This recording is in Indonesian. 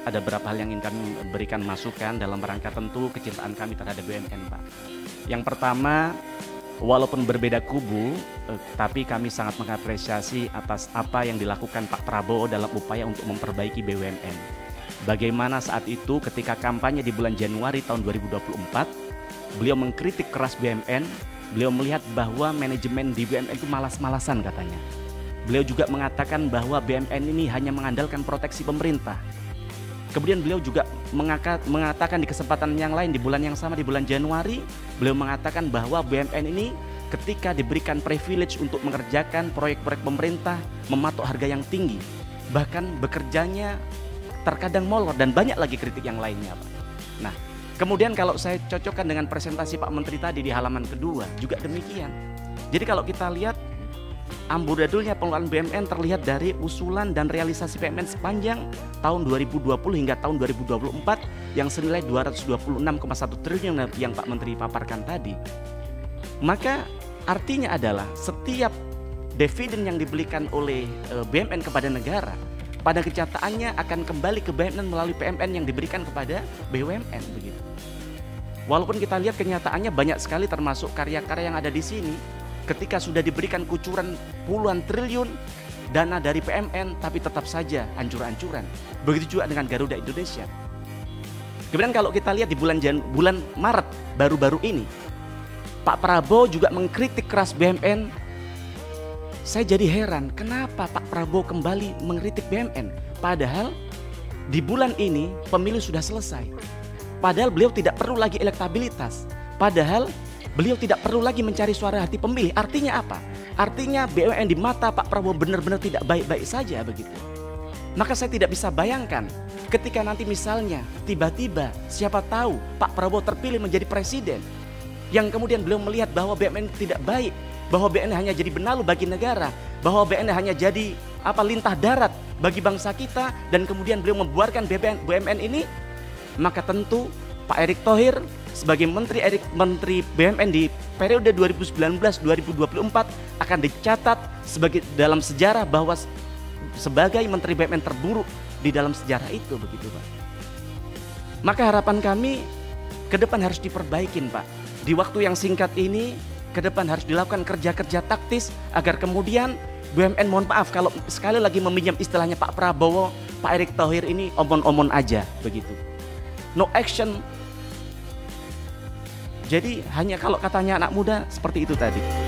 ada beberapa hal yang ingin kami berikan masukan dalam rangka tentu kecintaan kami terhadap BUMN, Pak. Yang pertama, walaupun berbeda kubu, tapi kami sangat mengapresiasi atas apa yang dilakukan Pak Prabowo dalam upaya untuk memperbaiki BUMN. Bagaimana saat itu ketika kampanye di bulan Januari tahun 2024, beliau mengkritik keras BUMN, beliau melihat bahwa manajemen di BUMN itu malas-malasan katanya. Beliau juga mengatakan bahwa BUMN ini hanya mengandalkan proteksi pemerintah. Kemudian beliau juga mengatakan di kesempatan yang lain di bulan yang sama, di bulan Januari, beliau mengatakan bahwa BUMN ini ketika diberikan privilege untuk mengerjakan proyek-proyek pemerintah, mematok harga yang tinggi, bahkan bekerjanya terkadang molor dan banyak lagi kritik yang lainnya, Pak. Nah, kemudian kalau saya cocokkan dengan presentasi Pak Menteri tadi di halaman kedua, juga demikian. Jadi kalau kita lihat amburadulnya pengelolaan BUMN terlihat dari usulan dan realisasi BUMN sepanjang tahun 2020 hingga tahun 2024 yang senilai 226,1 triliun yang Pak Menteri paparkan tadi. Maka artinya adalah setiap dividen yang diberikan oleh BUMN kepada negara, pada kenyataannya akan kembali ke BUMN melalui PMN yang diberikan kepada BUMN begitu. Walaupun kita lihat kenyataannya banyak sekali termasuk karya-karya yang ada di sini, ketika sudah diberikan kucuran puluhan triliun dana dari PMN, tapi tetap saja hancur-hancuran. Begitu juga dengan Garuda Indonesia. Kemudian kalau kita lihat di bulan Maret baru-baru ini, Pak Prabowo juga mengkritik keras BUMN. Saya jadi heran, kenapa Pak Prabowo kembali mengkritik BUMN? Padahal di bulan ini pemilu sudah selesai. Padahal beliau tidak perlu lagi elektabilitas. Padahal beliau tidak perlu lagi mencari suara hati pemilih. Artinya apa? Artinya BUMN di mata Pak Prabowo benar-benar tidak baik-baik saja begitu. Maka saya tidak bisa bayangkan ketika nanti misalnya tiba-tiba siapa tahu Pak Prabowo terpilih menjadi presiden, yang kemudian beliau melihat bahwa BUMN tidak baik, bahwa BUMN hanya jadi benalu bagi negara, bahwa BUMN hanya jadi lintah darat bagi bangsa kita, dan kemudian beliau membuarkan BUMN ini, maka tentu Pak Erick Thohir sebagai Menteri BUMN di periode 2019-2024 akan dicatat sebagai dalam sejarah bahwa sebagai Menteri BUMN terburuk di dalam sejarah itu begitu, Pak. Maka harapan kami ke depan harus diperbaikin, Pak. Di waktu yang singkat ini ke depan harus dilakukan kerja-kerja taktis agar kemudian BUMN, mohon maaf kalau sekali lagi meminjam istilahnya Pak Prabowo, Pak Erick Thohir ini omon-omon aja begitu. No action. Jadi hanya kalau katanya anak muda seperti itu tadi.